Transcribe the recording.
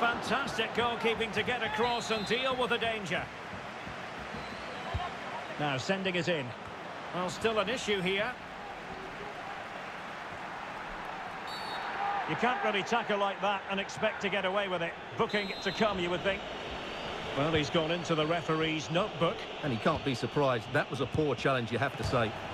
fantastic goalkeeping to get across and deal with the danger. Now sending it in. Well, still an issue here. You can't really tackle like that and expect to get away with it. Booking it to come, you would think. Well, he's gone into the referee's notebook. And he can't be surprised. That was a poor challenge, you have to say.